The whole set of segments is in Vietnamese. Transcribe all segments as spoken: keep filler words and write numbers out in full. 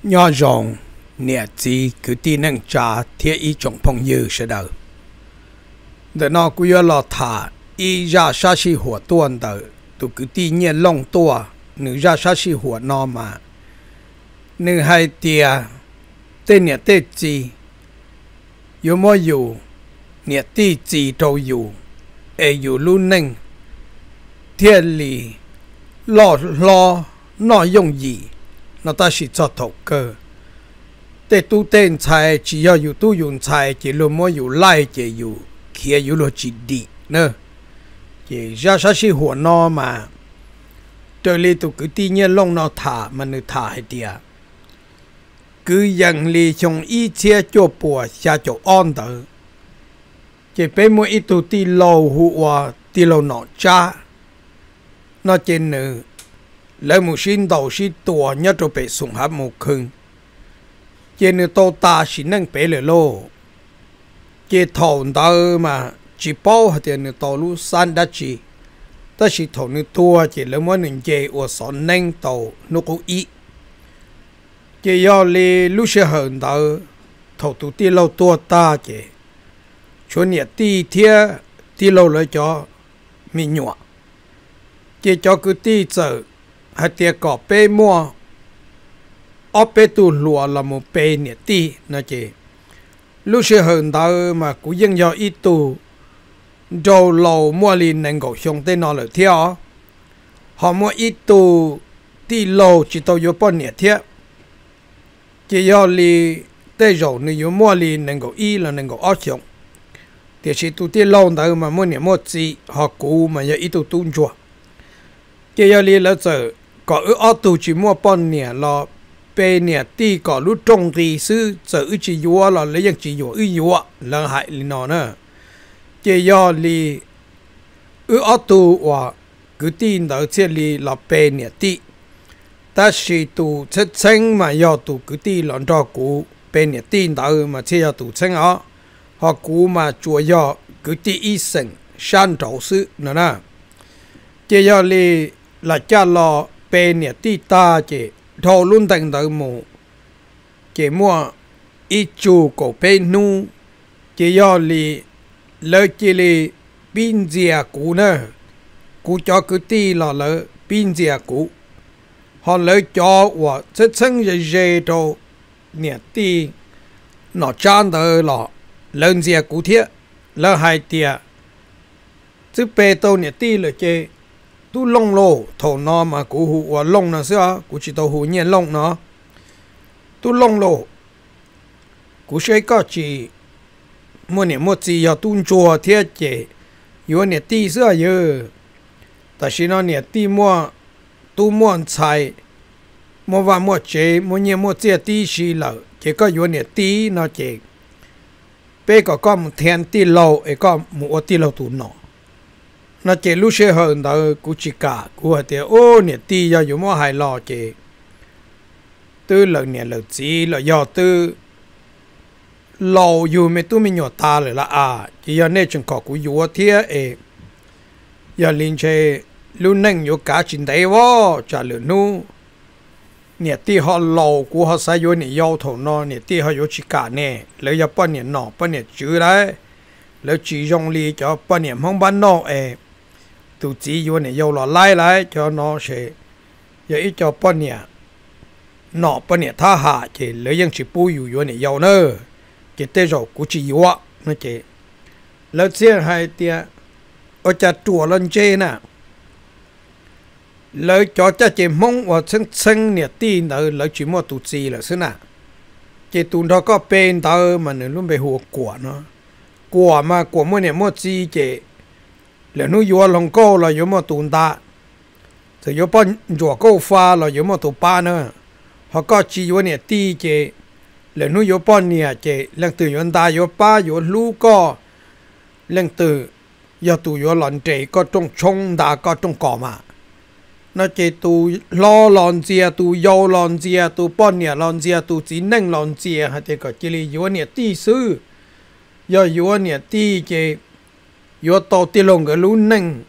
nhỏ rộng nhẹ chỉ cứ tin năng trả thiết ý trọng phong như sẽ đâu để nó cứ yêu lo thả ý ra sát sĩ hoạt tuần đầu tụ cứ tin nhẹ long tua nữ ra sát sĩ hoạt nó mà nữ hai tia tên nhẹ tên gì yêu mua yêu nhẹ tí gì đâu yêu ai yêu luôn nâng thiên lý lo lo nó dùng gì nó ta chỉ cho thầu cơ để tu tên sai chỉ要有tu用才chỉ lo mua有来chỉ有kia有lo chỉ đi nữa chỉ ra sao chỉ hoạt nó mà từ li tu cứ tự nhiên long nó thả mà nó thả hay tiệt cứ yang li trong ý chia cho bùa xa cho on đó chỉ bên mỗi ít tu ti lâu hùa ti lâu nọ cha nó trên nữa lấy một xin đầu xin tua nhất rồi bị sủng hấp một khung trên nữa tô ta xin nâng bé lửa lô chỉ thầu đó mà chỉ bao hạt tiền nữa tàu lu san đã chỉ ta chỉ thầu nữa tua chỉ lấy mỗi những cái ở sọn nâng tàu nó có ý chỉ do li lu sẽ hơn đó thầu tu ti lâu tua ta chỉ chỗ nhiệt ti thia ti lâu lấy cho mình nhọ chỉ cho cứ ti giờ hạt tiền cỏ bê mua ở bê tu lúa là một bê nhiệt ti nó chỉ lúc sẽ hơn đó mà cũng dân do ít tu đầu lâu mua liền nên gọi xong tên nó là theo họ mua ít tu ti lâu chỉ tao vô bao nhiêu thiệt chỉ do li tên rồi nếu mua liền nên gọi y là nên gọi áo xong thì chỉ tu ti lâu đó mà mua nhiêu mua gì họ cũ mà giờ ít tu tuôn chua chỉ do li là giờ có ở áo tu chỉ mua bao nhiêu là bê nè ti có lúc trông thì sư giờ chỉ vua là lấy những chỉ vua ư vua là hại li nó nữa chỉ do li ở ở tu và cứ tin đó chỉ li là bê nè ti ta chỉ tu chết sinh mà do tu cứ tin là cho cũ bê nè tin đó mà chỉ do tu sinh ó họ cũ mà chúa do cứ tin ý sinh san trổ sư nữa nè chỉ do li là cha lo bê nè ti ta chỉ thầu luôn thành đầu mù chỉ mua ít chu cổ bên nu chỉ do li lỡ chỉ li pin dìa cũ nữa cũ cho cứ ti là lỡ pin dìa cũ họ lỡ cho và chất sinh dễ dễ đồ nè ti nó chan đó là lớn dìa cũ thiết lỡ hai tia chứ bê tô nè ti là chơi tu lông lô thầu nó mà cụ hụ và lông nó xưa cụ chỉ tàu hụ nhiên lông nó tu lông lô cụ sẽ có chỉ mua niệm mua gì ở tuôn chùa thiết chế yếu niệm ti xưa giờ tại vì nó niệm ti mua tu mua xài mua vào mua chế mua niệm mua chế ti xí lợ chỉ có yếu niệm ti nó chế bây có có một thiên ti lâu ấy có một ti lâu tu nọ nó chỉ lúc sẽ hơn đó cũng chỉ cả của thì ô nè ti do dùng mua hài lò chỉ từ lần nè lần gì là do từ lâu dùng mấy tu mình nhỏ ta rồi là à chỉ do nên chúng có của dùng thiệt ấy giờ linh chơi lúc nâng dùng cả chuyện đấy vô trả lời nu nè ti họ lâu của họ sai dùng nè yêu thầu nó nè ti họ dùng chỉ cả nè lấy cho bao nè nọ bao nè chữ đấy lấy chỉ dùng li cho bao nè không bán nọ ấy tu chỉ vô này vô là lại lại cho nó sẽ giờ ít cho bao nhiêu nọ bao nhiêu tha hạ chỉ lấy những chỉ bùi vô này vô nữa chỉ tới rồi cũng chỉ vô nó chỉ lấy xe hai tia ở chợ chùa lên trên nè lấy cho cha chỉ mong và sinh sinh nè tin nữa lấy chỉ mua tu chỉ là thế nào chỉ tu đó có bên đó mà nó luôn bị hùa quả nó quả mà quả mua nè mua chỉ chỉ là nó vô lòng câu là vô mà tụt ta thì vô bao vô câu pha là vô mà tụt ba nữa họ có chỉ vô nè ti chế là nó vô bao nè chế lần từ vô ta vô ba vô lú co lần từ vô tụi vô lần chế có trong trong ta có trong cỏ mà nó chế tụi lo lần chia tụi vô lần chia tụi bao nè lần chia tụi chỉ nâng lần chia hay thì có chỉ là vô nè ti sư vô vô nè ti chế yếu tố tiêu lông cái lũ nâng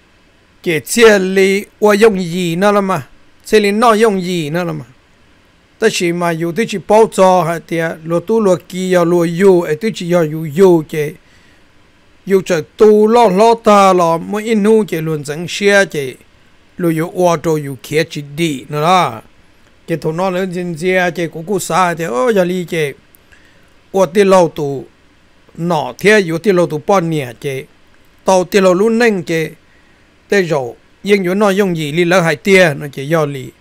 cái chia li và dùng gì nữa là mà chia li nó dùng gì nữa là mà แต่สิมาอยู่ที่จีป้อจอฮะเตียลัวตู้ลัวกียาลัวยูไอ้ที่จียาอยู่ยูเจอยู่จะตู้ล้อล้อตาล้อมื่ออินูเจล้วนสังเชียเจลัวอยู่อวดอยู่เขียจิดีนะล่ะเจทุนนอนเล่นจินเจียเจกุกุสาเจโอ้ยาลีเจอวดที่เราตู้หน่อเทียอยู่ที่เราตู้ป้อนเนี่ยเจเต่าที่เราลุ้นนั่งเจแต่เรายังอยู่น้อยยงยีลีแล้วหายเตี้ยนั่นเจยอลี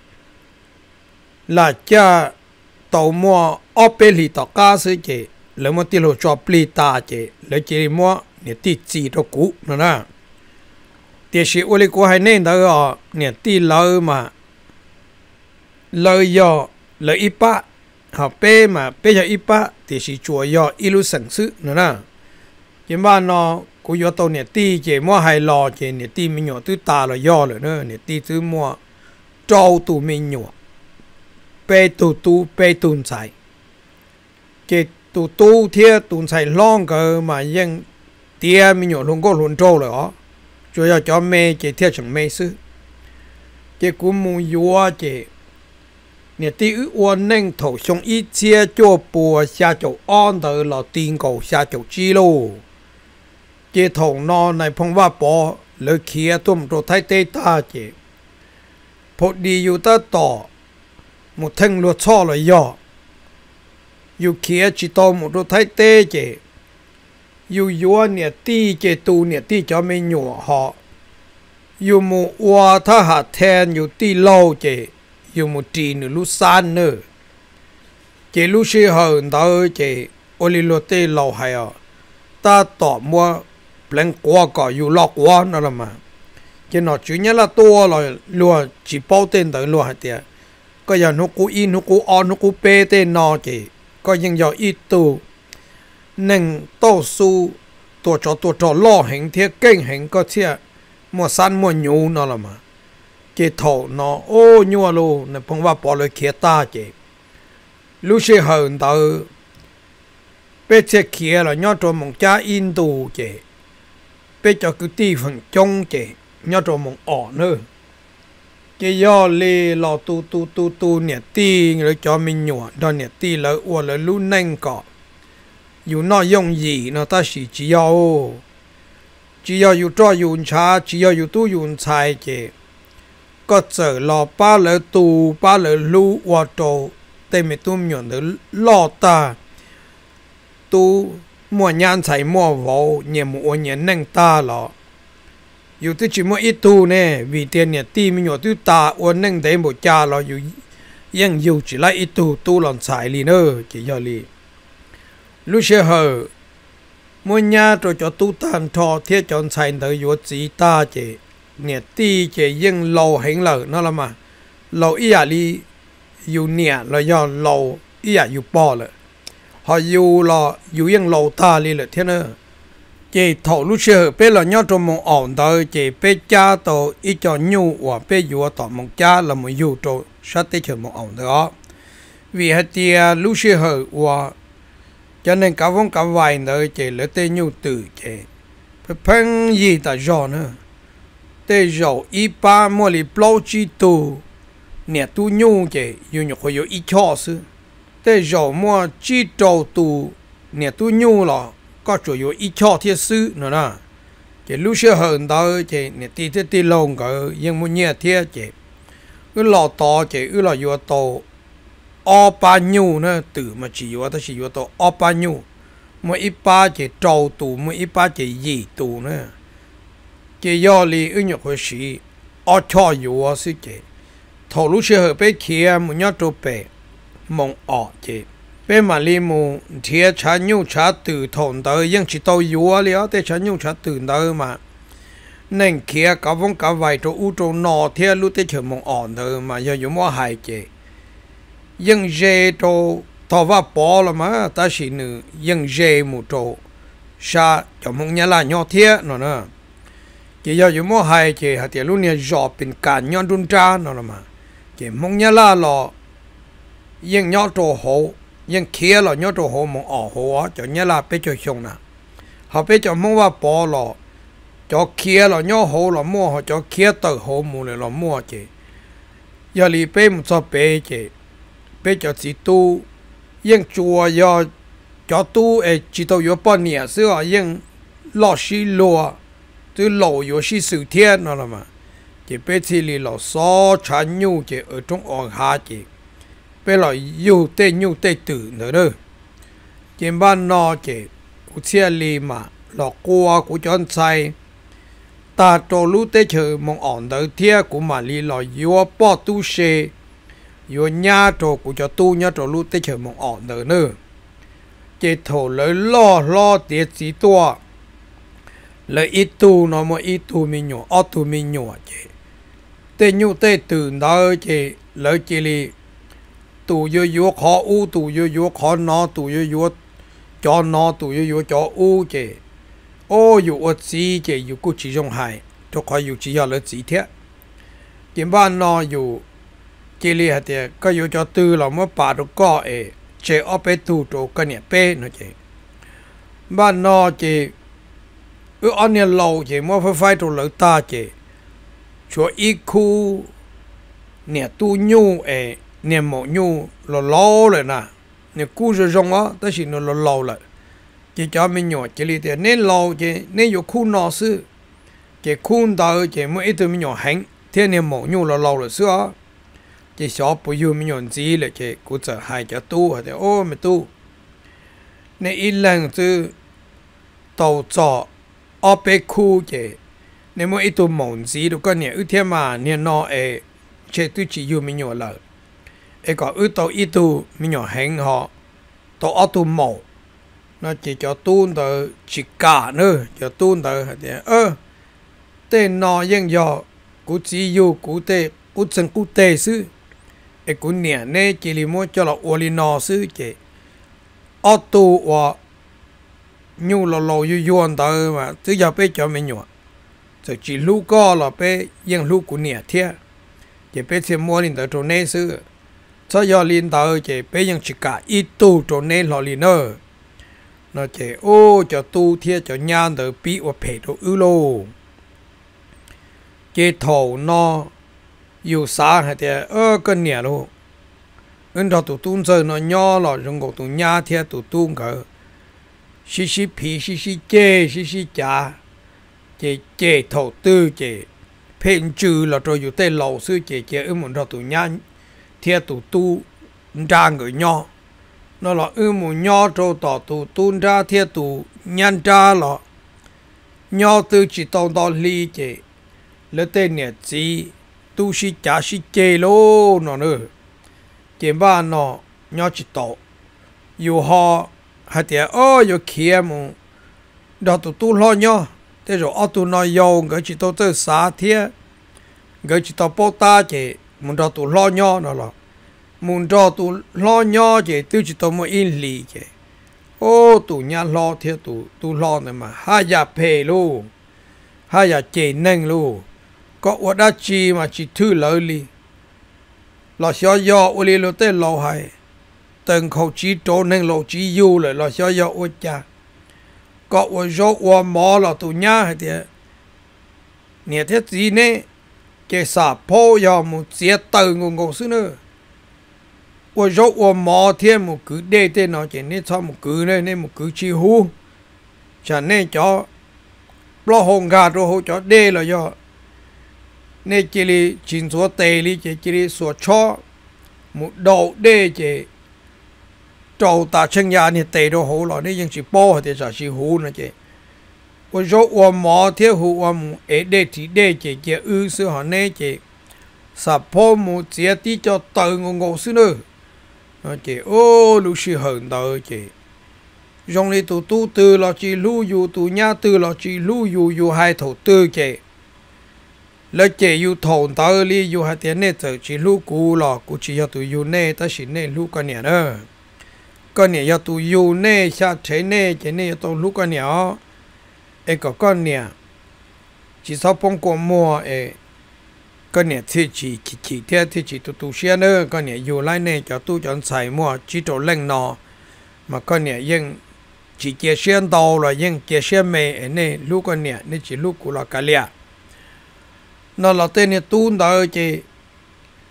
là cha tàu mua opeli tàu cá sứ chế lấy một tiêu cho pli ta chế lấy chế mua để tì chỉ cho cũ nữa nè tiền sĩ ô liu hay nên đó để tì lỡ mà lỡ do lỡ ít ba học bé mà bé cho ít ba tiền sĩ chùa do ilu sản xuất nữa nè nhưng mà nó cũng do tàu để tì chế mua hay lò chế để tì mình nhỏ tứ ta là do rồi nữa để tì tứ mua trâu tụ mình nhỏ bê tụ tụ bê tụn chạy cái tụ tụ thiê tụn chạy long cơ mà nhưng tia mình nhổ luôn có luôn trâu rồi đó cho cho cho mê cái thiê chẳng mê sư cái cú mù yua cái nè tí ư uốn neng thổ xong ít chia cho bùa xa chỗ on tới là tiền cầu xa chỗ chi lô cái thổ nó này phong va bỏ lời kia tụm rồi thay tê ta cái phốt đi yêu ta tỏ một thằng lúa cho là do yêu kia chỉ to một đôi thái tê chế yêu yêu nè ti chế tu nè ti cho mình nhỏ họ yêu một hoa tha hạt then yêu ti lâu chế yêu một trì nữa lú san nữa chế lú sĩ hờn đó chế oli lúa tê lâu hay à ta tỏ mua lên qua cả yêu lọc qua nó là mà chế nó chủ nhất là to là lúa chỉ bao tên tới lúa hạt tiềnก็อย่างนกูอินนกูออนนกูเปเตนอเจก็ยังยออีตูหนึ่งโตสู้ตัวจอตัวจอล่อเห็นเทียเก่งเห็นก็เทียมัวสั้นมัวยูนอละมาเจถอนอโอ้ยัวโลในพงว่าปอเลยเขียตาเจลูเชเหินเตอเปเชเขียละยอดตัวมงจ้าอินตูเจเปจอกุตีฝังจงเจยอดตัวมงอ่อนเนอcái do lê lò tu tu tu tu nè ti rồi cho mình nhỏ đó nè ti là uổng là lu neng cọ dù nó dùng gì nó ta chỉ chỉ yêu chỉ yêu yêu cho yêu cha chỉ yêu yêu tu yêu trái chứ có giờ lò ba lỡ tu ba lỡ lu uổng trâu để mình tu nhỏ được lò ta tu mua nhang trái mua vỗ nhẹ mua nhẹ neng ta lòอยู่ที่ชิมว่าอีตูเนี่ยวิเตียนเนี่ยตีมีอยู่ที่ตาอ้วนนั่งได้หมดจ้าเราอยู่ยังอยู่จีไรอีตูตูหล่อนสายลีเนอร์จียอลีลูเชอร์มวยาตัวจอตูตันทอเทียจอนใส่เตยอยู่จีตาเจเนี่ยตีเจยังเราเห็นเลยนั่นละมาเราอียาลีอยู่เนี่ยเราย่อเราอียาอยู่ปอเลยพออยู่เราอยู่ยังเราตาลีเลยเทียนเนอร์chế thầu lúc xưa bé là nhớ trong một ổn đời chế bé cha tổ ít cho nhu và bé vừa tỏ một cha là một dù tổ sát tới chờ một ổn đó vì hết tia lúc xưa và cho nên cả vốn cả vài đời chế lấy tên nhu từ chế phải phăng gì ta rõ nữa tê rõ ít ba mua li plau chi tu nè tu nhu chế yêu nhục hồi yêu ít cho sư tê rõ mua chi trâu tu nè tu nhu là có chủ yếu ít cho thiết sư nữa nè chỉ lúc xưa hơn đó chỉ nè tí tí tí lông cái nhưng muốn nhẹ thiết chỉ cứ lò to chỉ cứ lò yếu to ở bao nhiêu nữa từ mà chỉ yếu ta chỉ yếu to ở bao nhiêu mà ít ba chỉ trâu tù mà ít ba chỉ gì tù nữa chỉ do li ứng dụng cái gì ở cho yếu sư chỉ thầu lúc xưa hơn bé kia muốn nhớ tụ bé mong ở chỉ bé mà li mu thiệt chả nhu chả từ thôn tới nhưng chỉ tao yếu liao để chả nhu chả từ tới mà nên kia cả vong cả vài chỗ u chỗ nọ thiệt lúc để chờ mong ổn thôi mà giờ yếu mua hại chứ nhưng dễ chỗ tao va bỏ là mà ta chỉ nữ nhưng dễ một chỗ sa cho mong nhà là nhỏ thiệt nó nữa chỉ giờ yếu mua hại chứ hạt thiệt lúc này dọ bên cản nhon đun tra nó là mà chỉ mong nhà là lò nhưng nhỏ chỗ hậu nhưng kia là nhớ đồ hồ mong ở hồ cho nhớ là bé cho xong nè họ bé cho mongว่า bỏ là cho kia là nhớ hồ là mua họ cho kia từ hồ mua này là mua chứ giờ li bé một số bé chứ bây giờ chỉ tu yên chùa do cho tu ấy chỉ tàu yếu bao nhiêu xưa yên lò xí lùa từ lầu yếu xí sự thiên nó là mà chỉ bây giờ li lò xó chán nhu chỉ ở trong ong hà chỉ bây giờ yêu tê nhu tê tử nữa đó chỉ ban nó chỉ của chia li mà lò qua của chọn sai ta trò lú tê chờ mong ổn đầu thiên của mà li lò yếu bao tu xe yếu nhà trò của cho tu nhà trò lú tê chờ mong ổn đầu nữa chỉ thổ lấy lo lo tiệt chỉ tua lấy ít tu nó mà ít tu mình nhỏ ít tu mình nhỏ chứ tê nhu tê từ đó chứ lấy chỉ li tu yo yo khó u tu yo yo khó nó tu yo yo cho nó tu yo yo cho u chứ ô yo ở chỉ chứ yo cũng chỉ trong hai cho khỏi yo chỉ là chỉ thế kiếm ban nó yo chỉ li hạt thì có yo cho tư là mới bà được có ấy chế ở bên tu trổ cái này bên nó chế ban nó chế ở anh này lâu chế mà phải phải trổ lợi ta chế cho ít khu nè tu nhu ấy nè mỏ nhu là lâu rồi nè nè cú rồi rong á tới khi nó là lâu rồi chế cho mình nhỏ chế li thì nên lâu chế nên có khu nọ sư chế khu đó chế mới ít mình nhỏ hành thế nè mỏ nhu là lâu rồi xưa chỉ sợ bây giờ mình nhận gì là cái cũng sợ hai cái tu hay là ô mình tu nên ít lần từ đầu giờ ở bên khu cái nên mỗi ít tu mòn gì đâu có nhiều ưu tiên mà nên nó ấy chỉ tu chỉ yêu mình nhận là ấy có ưu tố ít tu mình nhận hành họ tao ở tu mòn nó chỉ cho tu đó chỉ cả nữa cho tu đó hay là ơ tên nóยังdo cũng chỉ yêu cũng tệ cũng chân cũng tệ sưไอ้กูเนี่ยเนี่ยจิลิโมจะเราอลินอซื้อเจอตัวว่ายูเราเราอยู่ยวนเตอมาซื้อยาไปจะไม่หยวจะจิลูกก็เราไปยังลูกกูเนี่ยเทียจะไปเสียมัวลินเตอตัวเนี่ยซื้อถ้ายาลินเตอจะไปยังจิกาอีตูตัวเนี่ยเราลินเนอร์น่าจะโอ้จะตูเทียจะยานเตอปีว่าเพดอุโลเจถอนออยู่สาหัสเออก็เนี่ยลูกอันเราตัวตุ้งเจอเนาะย่อหล่อจงกตัวย่าเทียตัวตุ้งเขาชิชิผีชิชิเจชิชิจ่าเจเจถอตื้อเจเพ่งจือเราตัวอยู่ใต้เหล่าซื้อเจเจเออเหมือนเราตัวย่าเทียตัวตู้จางกับย่อนั่นเราเออเหมือนย่อตัวต่อตัวตุ้งจ้าเทียตัวยันจ้าหล่อย่อตื้อจิตตองตอนลีเจแล้วเต้เนี่ยจีtu sĩ cha sĩ chế lô nó nữa kiếm ba nó nhỏ chỉ tàu yêu họ hay thì ô yêu kia mu đó tụ tu lo nhỏ thế rồi ô tu nó yêu cái chỉ tàu tới xa thiê cái chỉ tàu bao ta chỉ muốn đó tụ lo nhỏ nó là muốn đó tụ lo nhỏ chỉ tu chỉ tàu một in lì chỉ ô tụ nhà lo thiê tụ tu lo này mà hai nhà phê luôn hai nhà chế nâng luôn có ở đó chi mà chỉ thứ lợi li, là xóa gió ở đây là tên lâu hay, từng khẩu chỉ trổ nên lâu chỉ yêu lại là xóa gió ở cha, có ở gió ở mỏ là tụi nhá hay thế, nè thế gì nè, cái sạp phô giờ một xe từ ngô ngô xứ nữa, ở gió ở mỏ thêm một cứ đê tên nó chỉ nên cho một cứ này nên một cứ chi hu, cho nên cho lo hồng gà rồi hỗ cho đê là do nên chỉ li chín số tệ li chỉ chỉ li số cho một đầu đê chỉ trâu ta chân nhà này tệ đồ hổ rồi nênยังchỉ bỏ thì sao chỉ hú nữa chứ, ở chỗ ở mỏ thiếu hú ở một ở đê thì đê chỉ chỉ ư sự họ nên chỉ sắp phô một chia tí cho tự ngô ngô xứ nữa, nó chỉ ô lúc xí hận đời chỉ, trong này tụ tu từ là chỉ lưu dù tụ nhà từ là chỉ lưu dù dù hai thổ tư chỉ lấy chế yêu thôn tới li yêu hai tiếng này giờ chỉ lưu cũ là cũ chỉ yêu tụi yêu này ta chỉ này lưu cái này nữa cái này yêu tụi yêu này sao thế này cái này tụi lưu cái này ấy có cái này chỉ sau phong qua mua ấy cái này thì chỉ chỉ chỉ theo thì chỉ tụi tụi xe nữa cái này yêu lại này cho tụi chọn xài mua chỉ tổ lên nọ mà cái này nhưng chỉ kia xe đầu là nhưng kia xe mẹ này lưu cái này nên chỉ lưu cũ là cái này nó là tên này tu đó chứ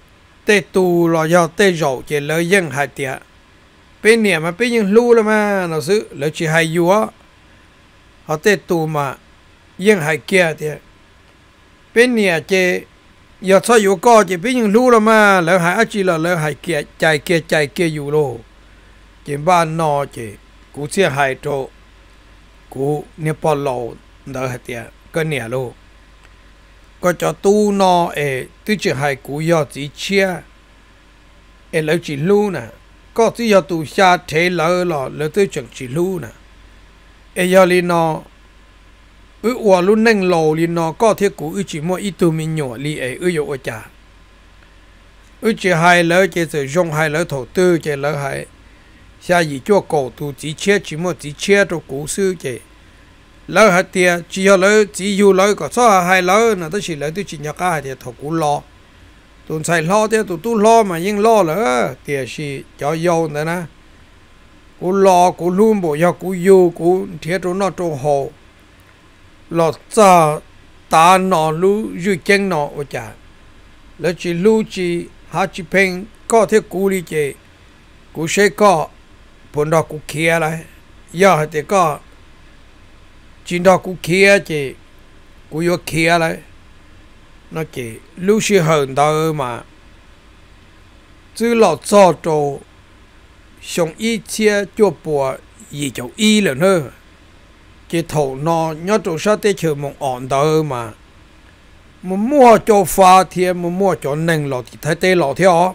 tê tu lo do tê rậu chỉ lợi dân hai tiệt bên nhà mà bên những lu là mà nó sự lợi chỉ hai vua họ tê tu mà dân hai kia thì bên nhà chỉ giờ sao vua có chỉ bên những lu là mà lợi hai chỉ là lợi hai kia chạy kia chạy kia vua lô chỉ ba nọ chỉ cú chia hai chỗ cú nhà bỏ lầu đỡ hai tiệt cái nhà lô có cho tu nọ ê tôi chỉ hai cú giờ chỉ chia ê lợi chỉ lu nè có tí giờ tụ xa thế lỡ lọ lỡ tới chẳng chỉ lưu nè ê giờ li nó ư ua lu nâng lầu li nó có thiết cũ ư chỉ mua ít tụ mình nhỏ li ê ư dụ ở chả ư chỉ hai lỡ chỉ sử dụng hai lỡ thổ tư chỉ lỡ hai xa gì cho cổ tụ chỉ chia chỉ mua chỉ chia cho cũ sư chỉ lỡ hai tia chỉ giờ lỡ chỉ dù lỡ có số hai lỡ nó tới chỉ lỡ tôi chỉ nhắc cái thì thổ cũ lo tụi xài lo thế tụi tôi lo mà nhưng lo là thì chỉ cho dâu nữa nè cú lo cú luôn bộ giờ cú yêu cú thiết cho nó trâu hồ lo cha ta nó lu dư chân nó ở chả là chỉ lu chỉ hai chỉ pen có thể cú đi chơi cú sẽ có bốn đó cú kia lại giờ thì có chín đó cú kia chơi cú yêu kia lại nó chỉ lưu sĩ hơn đó mà chứ lọ cho trâu xong ý chia cho bùa gì chỗ ý là nữa chỉ thầu nó nhớ trâu sao tới chờ một ổn đó mà mà mua cho pha thì mà mua cho nâng lọ thì thấy tê lọ theo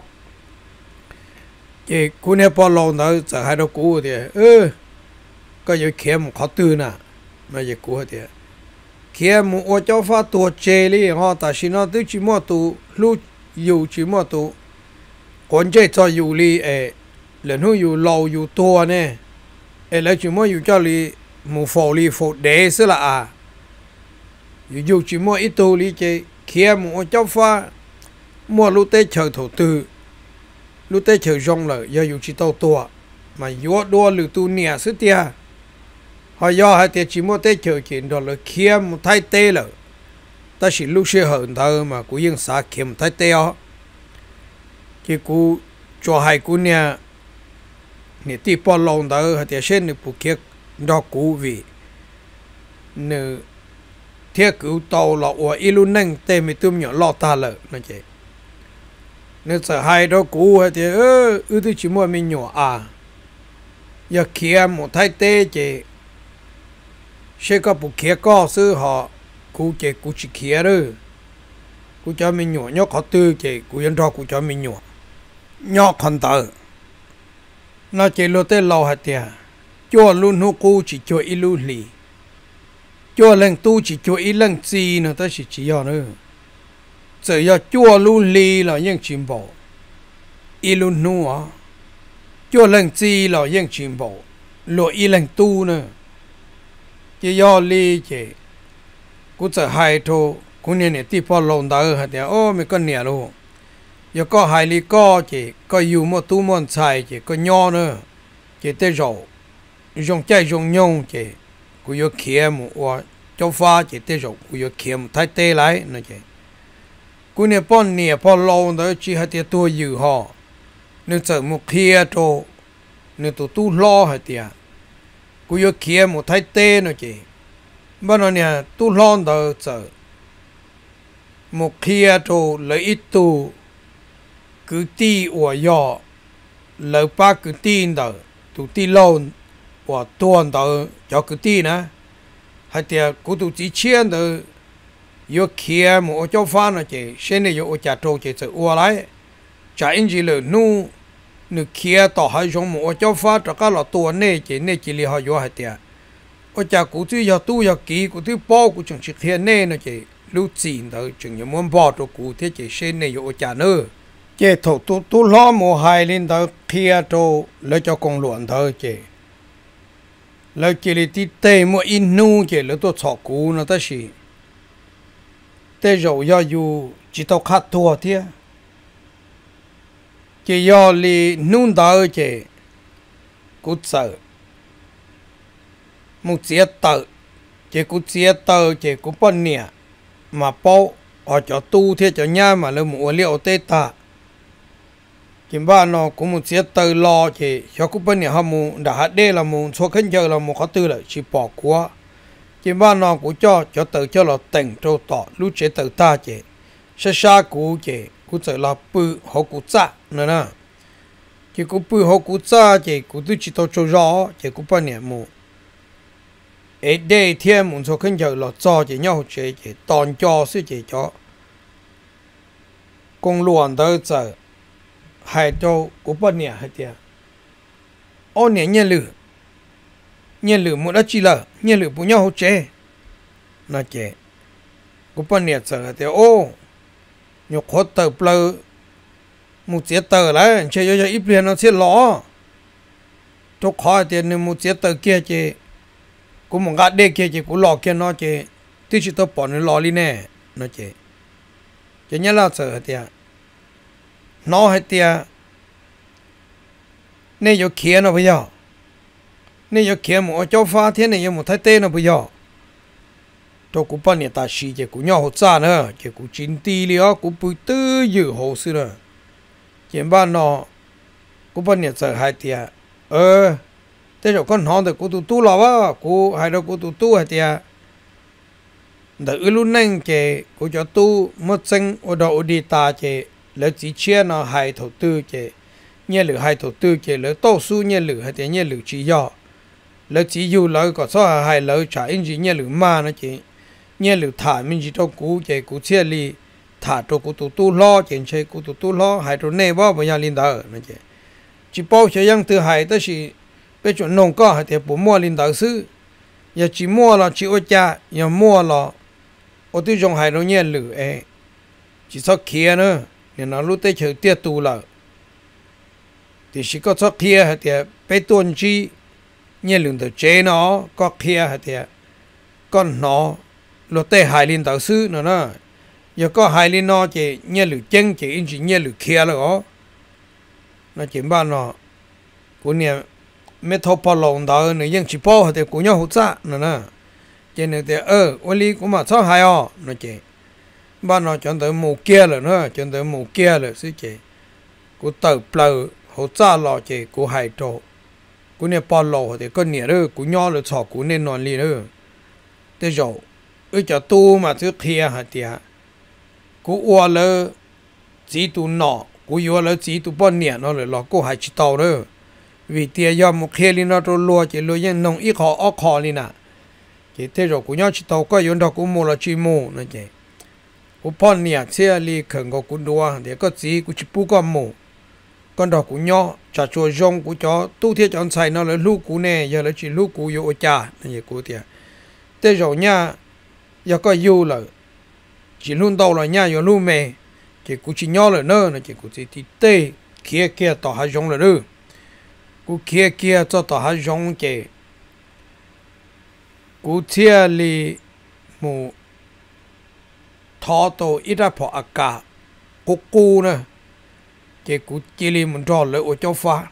chỉ cô này bao lâu nữa giờ hai đứa cũ thì ơ có nhiều kia một khó tư nè mà giờ cũ thì kia một cho pha tua chê li họ ta xin nó tới chỉ mua tu lu yêu chỉ mua tu còn chơi cho yêu li ê lần hồi yêu lâu yêu tua nè ê lấy chỉ mua yêu cho li một phổ li phổ đế xứ là à yêu chỉ mua ít tu li chơi kia một cho pha mua lu tê chờ thổ tư lu tê chờ rong là do yêu chỉ tàu tua mà yêu đua lưu tu nè xứ tia họ do hai tiệt chỉ mua tết chờ chuyện đó là kia một thái tê là ta chỉ lúc xưa hơn thơ mà cũng yên xã kiếm thái tê ó cái cú cho hai cú nè nè tí bao lâu đó hai tiệt xem nè bù kia đó cú vì nè thiết cứu tàu là ở ilu nâng tê mi tôm nhỏ lọt ta lợ nó vậy nè sợ hai đó cú hai tiệt ơ ư tôi chỉ mua mình nhỏ à giờ kia một thái tê chị sẽ có bộ kia có sư họ cú chế cú chỉ kia rồi cú cho mình nhỏ nhóc họ tư chế cú yên cho cú cho mình nhỏ nhóc con tờ nó chế lô tê lâu hạt tiệt cho luôn hô cú chỉ cho ít lu lì cho lần tu chỉ cho ít lần gì nữa ta chỉ chỉ cho nữa chỉ cho cho lu lì là những chim bò ít lu nua cho lần gì là những chim bò lo ít lần tu nữa chỉ do li chỉ cú sợ hai thô cú nên này tí bao lâu đó hả thì ô mấy con nè luôn giờ có hai li có chỉ có yêu một tu môn xài chỉ có nho nữa chỉ tới rồi dùng chạy dùng nhung chỉ cú yêu kia một và cho pha chỉ tới rồi cú yêu kia một thái tê lại nó chỉ cú này bao nè bao lâu đó chỉ hả thì tôi yêu họ nên sợ một kia thô nên tôi tu lo hả thì cú yêu kia một thái tê nó chỉ bao nhiêu nè tu lon đó chờ một kia cho lấy ít tu cứ ti của yo lấy ba cứ tin đó tu ti lon của tuần đó cho cứ ti nè hay tiệt cú tu chỉ chiến đó yêu kia một chỗ pha nó chỉ xem này yêu trả trâu chỉ sợ uo lại trả anh chỉ là nu nu kia tỏ hai giống một chỗ pha cho các loại tuần này chỉ này chỉ li họ yêu hay tiệt ở cha cụ thứ giờ tu giờ kỹ cụ thứ bao cụ chẳng chỉ hiện nay nó chỉ lưu chín đó chẳng như muốn bỏ cho cụ thế chỉ xem này ở cha nữa chỉ thầu tu tu lo một hai lên đó kia cho lấy cho con luận thôi chỉ lấy chỉ là tí tê một in nu chỉ lấy tôi chọn cụ nó ta chỉ tê rồi giờ dù chỉ tao khát thua thế chỉ giờ li nun đó chỉ cụ sợ một chiếc tờ chỉ có chiếc tờ chỉ có bao nhiêu mà bao họ cho tu thế cho nhà mà lấy một liệu tê ta kiếm ba nó cũng một chiếc tờ lo thì cho cũng bên nhà họ muốn đã hát đê là muốn cho khánh giờ là một khó tư là chỉ bỏ qua kiếm ba nó cũng cho cho tờ cho là tỉnh trâu tỏ lúc chế tờ ta chế xa xa cũ chế cũng trở là bự họ cũng trả nữa nè chỉ cũng bự họ cũng trả chế cũng tôi chỉ tao cho rõ chế cũng bên nhà muốn ấy đây thiên muốn cho khánh giờ là cho chế nhau chế chế toàn cho sự chế cho công luận tới giờ hai châu của bên nhà hai tia, ô nhà nhân lử, nhân lử một đã chỉ là nhân lử của nhau hỗ trợ, nó chế, của bên nhà giờ hai tia ô, nhục khó tờ plơ, một chiếc tờ lại, chơi cho cho ít tiền nó sẽ ló, cho khó tiền nên một chiếc tờ kia chế, của một gã đê kia chế, của lò kia nó chế, tí chỉ tao bỏ nó lò đi nè, nó chế, cho nhớ là giờ hai tia. Nó hay tia nên có kia nó bây giờ nên có kia một chỗ pha thế này một thái tê nó bây giờ tôi cũng bao nhiêu ta xí chỉ cũng nhau hỗ trợ nữa chỉ cũng chín tỷ li ó cũng bùi tư dự hồ sư nữa chỉ ba nó cũng bao nhiêu giờ hai tia ờ thế rồi con họ thì cũng tụ tụ là quá cũng hai đứa cũng tụ tụ hai tia đợi luôn nhanh chỉ cũng cho tu mất sinh ở đâu đi ta chỉ lỡ chỉ chia nó hai thổ tư chế nhẹ lử hai thổ tư chế lỡ tô su nhẹ lử hay thế nhẹ lử chỉ do lỡ chỉ yêu lỡ có số hai lỡ trả anh chỉ nhẹ lử mà nó chỉ nhẹ lử thả mình chỉ cho cú chế cú chia li thả cho cú tu tu lo chế chơi cú tu tu lo hai chỗ này bao bây giờ linh đạo nó chế chỉ bao chơi yang từ hai tới chỉ bây chỗ nông có hay thế bố mua linh đạo sư giờ chỉ mua là chỉ ở cha giờ mua là ở tiêu dùng hai đồ nhẹ lử ấy chỉ số kia nữa nên nó lúc tới chơi tiệt tù là thì chỉ có số kia hay thì bé tuần chi như lượng từ chế nó có kia hay thì con nó lúc tới hai linh đạo sư nữa nè giờ có hai linh nó chỉ như lượng chân chỉ chỉ như lượng kia là có nó chỉ bao nó của nhà mấy thâu bao lồng đó nữa nhưng chỉ bao thì của nhau hỗ trợ nữa nè cho nên thì ờ ô li cũng mà số hai ó nó chỉ ba nó chọn tới mù kia rồi nữa chọn tới mù kia rồi xí chị của tờ pleu hỗ trợ lò chị của hai trâu của nè bao lò thì con nè đó của nhau rồi chọn của nè non li nữa thế rồi ở chỗ tu mà thứ kia hả tia của ua lơ chỉ tu nọ của ua lơ chỉ tu bao nè nó rồi lò của hai chỉ tàu đó vì tia do một kia li nó trâu lúa chị lúa nhưng nông ít họ óc họ li nè chị thế rồi của nhau chỉ tàu có yon đó của mua là chỉ mua nữa chị của bọn nhà xe li khẩn có cũng đua để có gì cũng chỉ bu con mù con đó cũng nhỏ chả chua rong của chó tu thiết chọn xài nó là lú cú nè giờ là chỉ lú cú vô cha này cú tiệt thế rồi nha giờ có yêu là chỉ luôn đâu là nha giờ lú mè chỉ cũng chỉ nhỏ là nơ là chỉ cũng chỉ thì tê kia kia tỏ hai rong là nữa cú kia kia cho tỏ hai rong chỉ cú chia li mù thọ tổ ít ra phò cả cú cú nè cái cú chỉ li muốn trò lại ở châu pha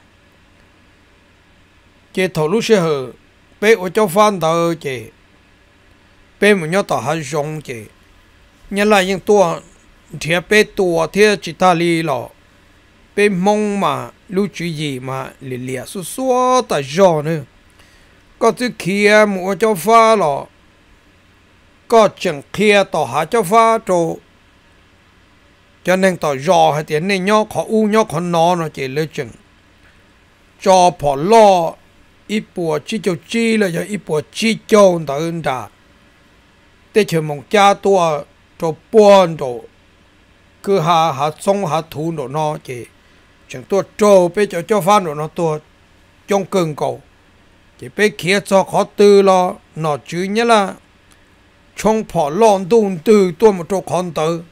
cái thầu lúc sẽ hở bé ở châu pha đó cái bé muốn nhớ tao hay dùng cái nhớ lại những tua thiệt bé tua thiệt chỉ ta li lọ bé mong mà lưu chú gì mà lì lì xóa xóa tại giò nữa có thứ kia muốn ở châu pha lọ có chẳng kia tỏ hạ cho pha trồ cho nên tỏ giò hay tiền nên nhó khó u nhó khó nó nó chỉ lấy chừng cho bỏ lo ít bùa chi châu chi là cho ít bùa chi châu ta ơn ta để chờ mong cha tua cho buồn đồ cứ hà hà sông hà thú đồ nó chỉ chẳng tua trồ bây giờ cho pha đồ nó tua trong cơn cầu chỉ bây kia cho khó tư lo nó chứ nhớ là trong phỏ lon đun từ tôi một chỗ con tử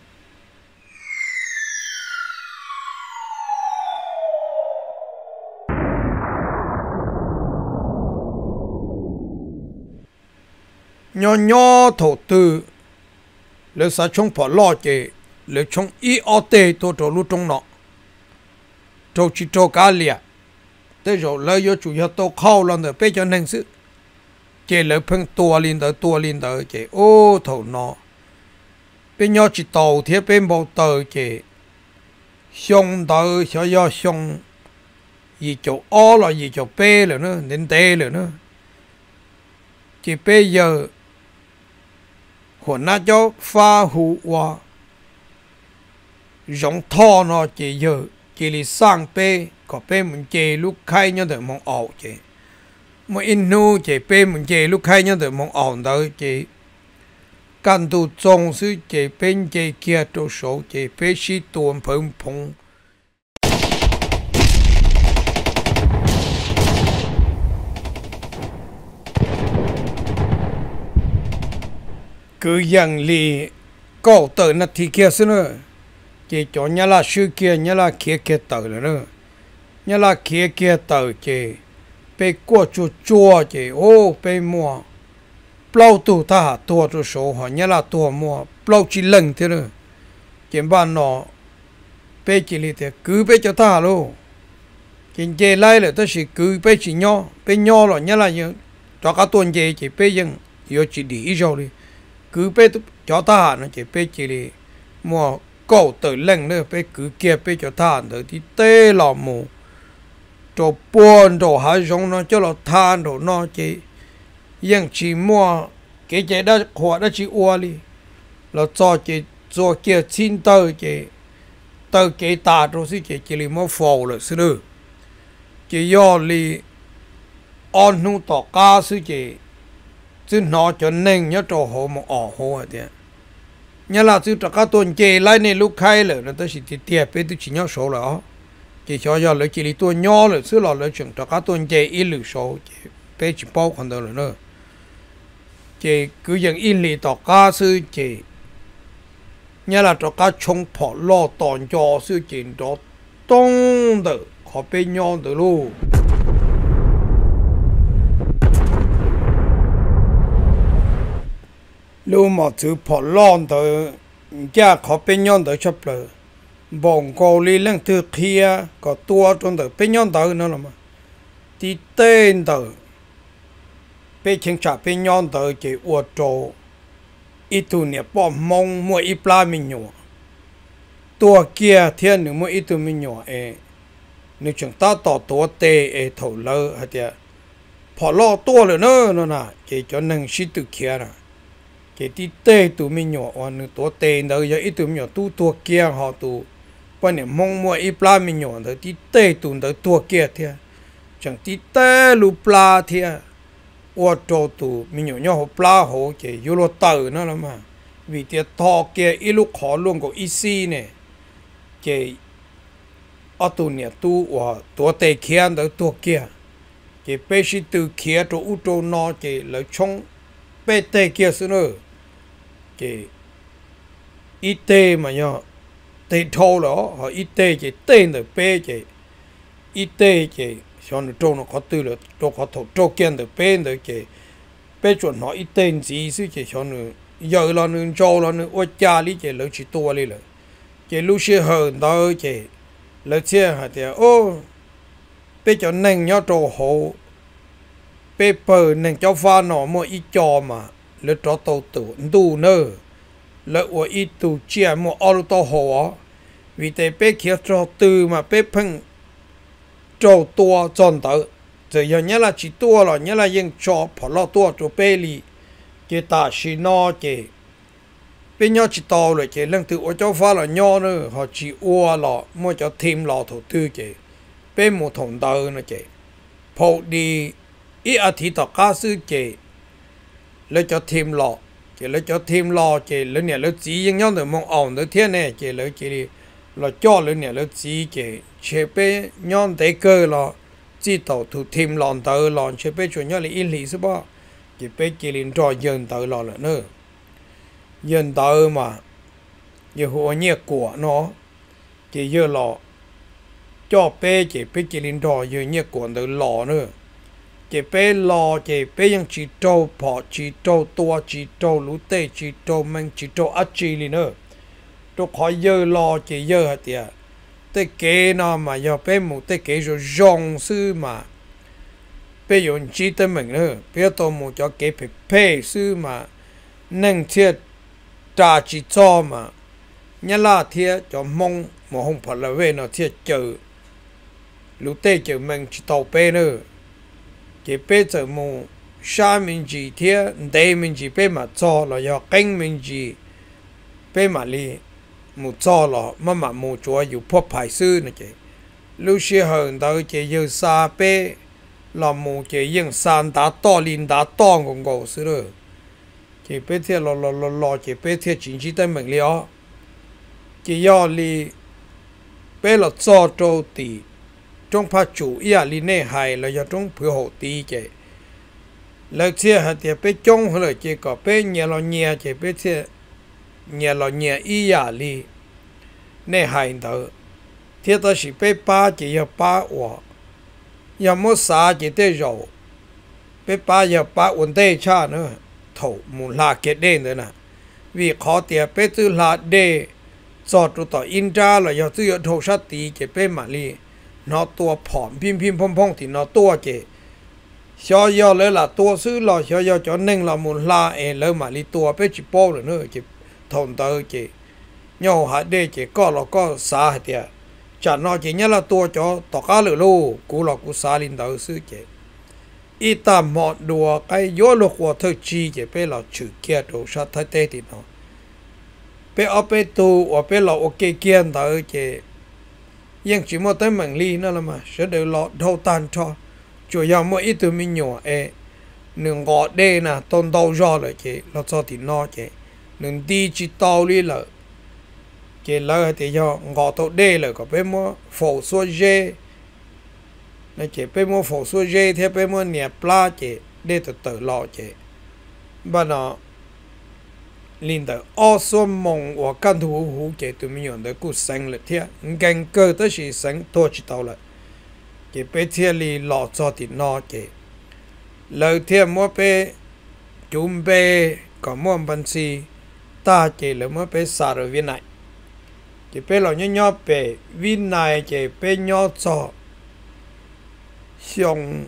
nhỏ nhỏ thổ tư lấy sao trong phỏ lo chị lấy trong y ở tê tôi trổ lúc trong nọ trổ chỉ trổ cá lìa thế rồi lấy vô chủ yếu tôi khâu lần rồi bây giờ nên sự chế lấy phăng tua lên tới tua lên tới chế ô thầu nó bên nhau chỉ tàu thiết bên bao tờ chế xong tới cho do xong gì chỗ O là gì chỗ P rồi nữa đến T rồi nữa chỉ bây giờ hồn na cho pha hủ hòa giống thò nó chỉ giờ chỉ là sang P có P mình chơi lúc khai nhau được mong ảo chỉ mà in nu chỉ P mình chơi lúc khai nhau được mong ảo tới chỉ căn tu trong sự chỉ bên chỉ kia đồ số chỉ bên sĩ tuần phong phong cứ yang li câu tới nó thì kia xí nữa chỉ cho nhà là sư kia nhà là kia kia tới nữa nhà là kia kia tới chỉ bên qua chua chua chỉ ô bên mua bao tu ta tua cho số họ nhà là tua mua bao chỉ lần thế nữa chỉ ban nó bên chỉ li thế cứ bên cho ta luôn chỉ chơi lại là tôi chỉ cứ bên chỉ nhỏ bên nhỏ rồi nhà là như cho cả tuần chơi chỉ bên nhưng giờ chỉ đi rồi đi cứ bé cho ta nó chỉ bé chỉ là mua cầu tới lần nữa bé cứ kia bé cho ta rồi thì tê lò mù cho buồn đồ hai giống nó cho nó than đồ nó chỉ nhưng chỉ mua cái chế đó hoa đó chỉ uo đi là cho chỉ cho kia xin tới chỉ tới cái ta rồi thì chỉ chỉ là mua phổ rồi xí nữa chỉ do li on nu tỏ ca xí chỉ chứ nó cho nên nhớ trò hồ một ỏ hồ à thế nhớ là chứ các tuần chơi lại này lúc khai rồi nó tới chỉ tiệp với tôi chỉ nhớ số là chỉ cho giờ lấy chỉ lý tuần nhỏ rồi chứ là lấy chuyện các tuần chơi ít lử số bé chỉ bao còn đâu nữa chỉ cứ dừng in lì tỏ cá sư chỉ nhớ là cho cá chống phỏ lo tòn cho sư chỉ đó đông được khó bé nhỏ được luôn lúc mà chữ phỏ lon tới cha khó bên nhon tới chấp lời bồng cô li lên từ kia có tua trong tới bên nhon tới nữa mà thì tên tới bên chính trả bên nhon tới chỉ uất trâu ít tu nè bỏ mông mua ít la mình nhỏ tua kia thiên nữa mua ít tu mình nhỏ ấy nếu chúng ta tỏ tua tê ấy thầu lơ hay tiệt phỏ lo tua rồi nữa nó nè chỉ cho nên sĩ từ kia nè cái tí tê tụ mình nhỏ hoàn tổ tê đâu giờ ít tụ mình nhỏ tu tua kia họ tụ quan niệm mong mua ít pla mình nhỏ đâu tí tê tụ đâu tua kia thế chẳng tí tê lu pla thế ô tô tụ mình nhỏ nhỏ pla hồ cái yêu lo tờ nó mà vì thế thọ kia ít lúc khó luôn có ít xí nè cái ở tụ nè tu và tổ tê kia đâu tua kia cái bê sĩ từ kia cho u tô nó cái lấy trong bê tê kia xưa nữa cái ít tê mà nhá tê thô đó họ ít tê cái tên được bê cái ít tê cái cho nó trâu nó có tư là trâu có thổ trâu kiên được bê được cái bê chuẩn họ ít tên gì chứ cái cho nó giờ là nó trâu là nó ô cha lý cái lỡ chỉ tua đi là cái lúc xưa hơn đó cái lỡ xưa hả thì ô bê cho nên nhá trâu hộ bê bờ nên cho pha nó mua ít cho mà lỡ cho tàu tử đủ nữa lỡ của ít tụ chia mua ô tô hồ vì thế bê kia cho từ mà bê phăng cho tua chọn tới giờ giờ nhớ là chỉ tua rồi nhớ là những cho bỏ lo tua cho bê li cái ta chỉ nó cái bê nhau chỉ tàu rồi cái lần từ ô cho pha là nhau nữa họ chỉ ua lọ mua cho thêm lọ thủ tư cái bê một thùng tờ nữa cái phụ đi ít ở thị tộc cá sư cái lấy cho thêm lọ cái lấy cho thêm lọ cái lấy nè lấy chỉ những nhau được mong ổn được thế này cái lấy cái là cho lấy nè lấy chỉ cái chế bê nhau để cơ là chỉ tàu thủ thêm lọ tờ lọ chế bê chuyện nhau là in lý số ba cái bê cái liền cho dân tờ lọ nữa dân tờ mà giờ họ nhiệt của nó cái giờ lọ cho bê cái bê cái liền cho giờ nhiệt của tờ lọ nữa cái bé lò cái bé yang chỉ trâu bỏ chỉ trâu tua chỉ trâu lú tê chỉ trâu mang chỉ trâu ắt chỉ li nữa tôi khỏi giờ lò chỉ giờ hả tiệt tê kế nó mà giờ bé một tê kế rồi rong sư mà bé dùng chỉ tới mình nữa bé tôi một cho kế phải phê sư mà nâng thiệt trả chỉ cho mà nhớ là thiệt cho mong mà không phải là về nó thiệt chờ lúc tê chờ mình chỉ tàu bê nữa chỉ bê chờ mù xa mình chỉ thiệt đây mình chỉ bê mà cho là do canh mình chỉ bê mà li một cho là mà mà một chỗอยู่พวกภายซื่อนะเจลูกเชื่อหันดาวเจอยู่ซาเป้เราโมเจยังซานดาต่อลินดาต่องงงซื่อเลยเจเป้เทียรอรอรอรอเจเป้เทียจริงจริงได้เหมือนเลยอ๋อเจยอลีเป้เราจอโจตีจงพาจูอีอาลีเน่ไฮเราจะจงเผื่อหัวตีเจแล้วเทียหันเทียเป้จงเลยเจก็เป้เนียเราเนียเจเป้เทียnhà lo nhà y à li nè hai đầu thiết đó là bé ba chỉ có ba quả nhà mua sa chỉ để rồi bé ba giờ ba ổn định cha nữa thầu muốn là kết đen nữa nè vì khó tiền bé tư là để cho tụi tao in ra là giờ tư thầu sát tí chỉ bé mà li nó tua phỏng phim phim phong phong thì nó tua chỉ cho giờ lấy là tua xứ là cho giờ cho nên là muốn là em lấy mà li tua bé chỉ bao nữa chỉ thôn tới chị nhau hạt đê chị có là có xa hạt tiền chả nói chị nhớ là tua cho tao cá lửa lô cú là cú xa lên tới xứ chị ít tạm một đùa cái gió lục của thời chi chị bé là chữ kia đồ sát thái tê thì nó bé ở bé tu ở bé là ok kia tới chị nhưng chỉ một tới mảng ly nữa là mà sẽ được lọt đâu tan cho chủ yếu mỗi ít từ mình nhỏ e nương gọt đê nè tôn đâu do rồi chị nó cho thì nó chị nương đi chỉ tàu đi là chị lỡ thì do ngõ tàu đê là có bé mua phổ số dê nó chị bé mua phổ số dê theo bé mua nhẹ pla chị để từ từ lọ chị bà nó linh tới ô số mong và căn thủ hữu chị tụi mình nhận được cuộc sống là thế ngành cơ tới chỉ sống thôi chỉ tàu lại chị bé theo li lọ cho thì nó chị lỡ theo mua bé chúng bé có mua bằng gì ta chỉ là mới bé xả rồi viên này chỉ bé là nhỏ nhỏ bé viên này chỉ bé nhỏ cho xong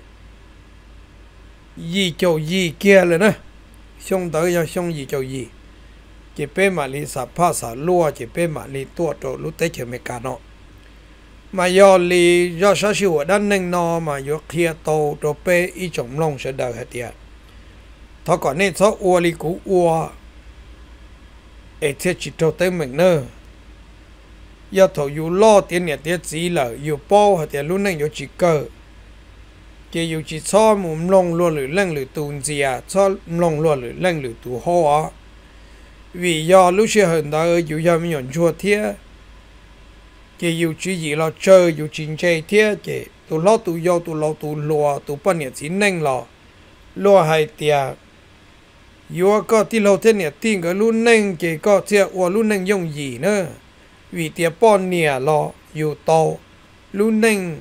gì chỗ gì kia rồi nè xong tới cho xong gì chỗ gì chỉ bé mà đi xả phá xả lúa chỉ bé mà đi tua trộn lúc tới chờ mấy cả nó mà do li do sao chịu ở đan neng nó mà do kia tàu trộn bé ít trồng lông sẽ đỡ hết tiệt thọ còn nên thọ ua li cũ ua ê thiết chỉ trâu tới mình nữa giờ thầu dù lo tiền nhà tiền gì là dù bao hay tiền luôn này dù chỉ cờ chỉ dù chỉ cho mồm lông luôn lử lăng lử tùn gì à cho lông luôn lử lăng lử tù hoa vì do lúc xưa hơn đó dù giờ mình nhận chua thiết chỉ dù chỉ gì là chơi dù chính chơi thiết chỉ tù lo tù do tù lo tù lùa tù bao nhiêu chỉ nên là lùa hay tiền yo có tí lâu thế này tin cái luôn nên chỉ có thiệt và luôn nên dùng gì nữa vì tiệt bọn nè loอยู่โต luôn nên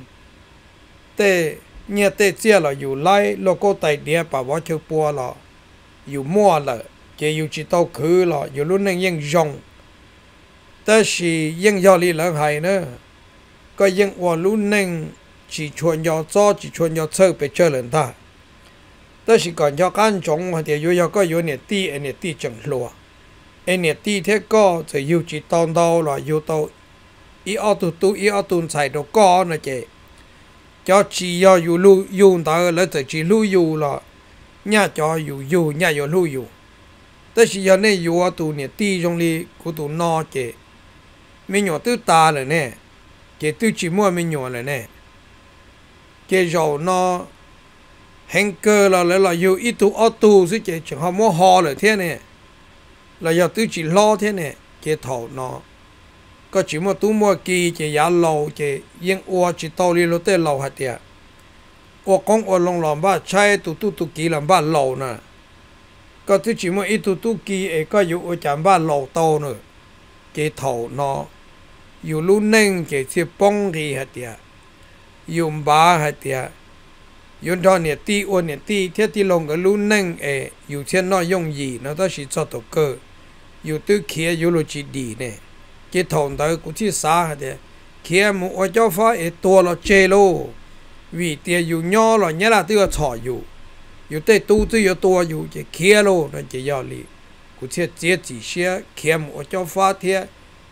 tê nhẹ tê chia làอยู่ไล่ lo có tài địa bà vợ chơi bùa làอยู่มั่วlà chỉอยู่chỉ tao khứ làอยู่ luôn nên ยัง dùngแต่是 ยัง ยอลี là hay nữa có ยัง và luôn nên chỉ chuẩn do cho chỉ chuẩn do chơi bị chơi lên taแต่是ก่อนจะการจงว่าเดี๋ยวก็อยู่เนี่ยตีอันเนี่ยตีจังหลัวอันเนี่ยตีเท่ก็จะอยู่จีตอนเดาหรออยู่ตัวอีอตุตุอีอตุนใส่ตัวก้อนนะเจ๊จะจีอยู่ลู่อยู่ตาแล้วจะจีลู่อยู่หรอเนี่ยจะอยู่อยู่เนี่ยอยู่ลู่อยู่แต่是要เนี่ยอยู่ตัวเนี่ยตีตรงนี้กูตัวนอเจ๊ไม่หยอตื้อตาเลยเนี่ยเจ๊ตื้อจีมัวไม่หยอเลยเนี่ยเจ๊เรานอhành cơ là là là yêu ít tu ở tu chứ chỉ chẳng họ mua ho rồi thế này là giờ tôi chỉ lo thế này cái thầu nó có chỉ một tu mua kỳ chỉ giá lâu chỉ yên ua chỉ tàu đi lối tới lâu hạt tiền ua con ua long làm ba trái tu tu tu kỳ làm ba lâu nè có tôi chỉ một ít tu tu kỳ ấy có yêu ua chẳng ba lâu tàu nữa cái thầu nó yêu luôn nên cái chỉ bông thì hạt tiền dùng ba hạt tiền yun đóเนี่ยตีอ้วนเนี่ยตีเที่ยที่ลงกับลู่นั่งเออยู่เช่นน้อยยงยีนะต้องสิจอดตัวเกออยู่ตื้อเขียอยู่โลจิดีเนี่ยเกี่ยทองตากูที่สาเดียเขียมูอเจ้าฟ้าเอตัวเราเจโลวีเตียอยู่ย่อเราเนี่ยละตื้อฉ่ออยู่อยู่เตตู้ตื้ออยู่ตัวอยู่จะเขียโลนั่นจะยอลีกูเที่ยเจี๊ยจีเชียเขียมูอเจ้าฟ้าเที่ย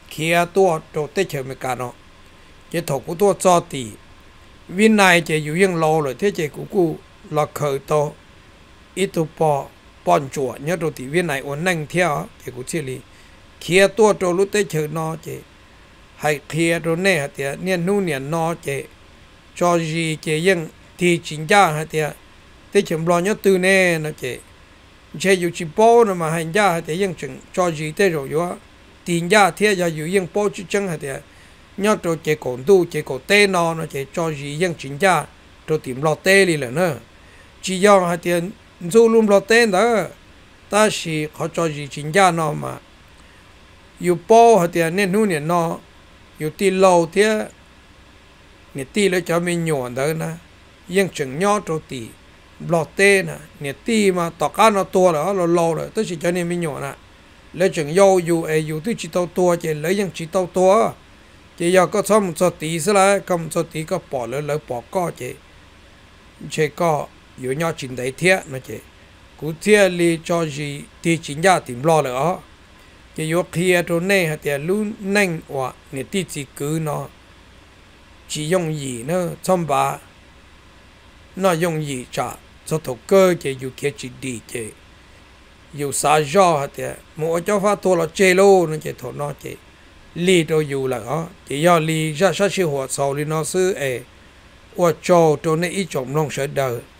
kia tua đồ tết chờ mấy cả nó chế thổ của tua cho tỷ viên này chếอยู่ยัง lâu rồi thế chế của cô là khởi to ít tu bỏ bọn chùa nhớ đồ tỷ viên này ổn năng theo chế của chế li kia tua đồ lúc tết chờ nó chế hay kia đồ nè thì niên nu niên nó chế cho gì chếยังthì chính ra thì tết chờ lo nhớ từ nè nó chế chếอยู่chỉ bao nó mà hành ra thìยังchừng cho gì tết rồi đó tiền ra thế giờอยู่ยังbao chứ chẳng thì nhớ rồi chế cổ tu chế cổ tê nó nó chế cho gìยังchính ra rồi tìm lo tê đi là nữa chỉ do hai tiền dù luôn lo tê đó ta chỉ họ cho gì chính ra nó màอยู่bao hai tiền nên nu nên nóอยู่ตีlâu thếเนี่ยตีแล้วจะไม่หย่อนเด้อนะยังchừng nhớ rồiตีlo tê nèเนี่ยตีมาต่อการเอาตัวแล้วเราlâu rồi tới chỉ cho nênไม่หย่อนอ่ะแล้วchừng yêuอยู่เออยู่ที่จิตตัวเจเลยยังจิตตัวเจอยากก็ชอบจะตีซะแล้วก็จะตีก็ปล่อยเลยเลยปล่อยก็เจเจก็อยู่ยอดจินได้เทียนะเจกูเทียลีจอจีตีจินยาติมรอเลยอ๋อเจยกเทียตัวเน่ฮะแต่ลุ้นนั่งว่าเนี่ยตีจีกือเนาะจียงยีเนาะชมบาเนาะยงยีจ้าจะถูกเกอเจอยู่เคียจีดีเจอยู่สายย่อฮะแต่หมู่เจ้าฟ้าตัวเราเจโลนั่นเจถอดนอเจลีตัวอยู่ละอ๋อเจย่อลีจะชัดชื่อหัวเสาลีนอซื้อเอว่าโจตัวนี้อีจอมลงเสดเดอ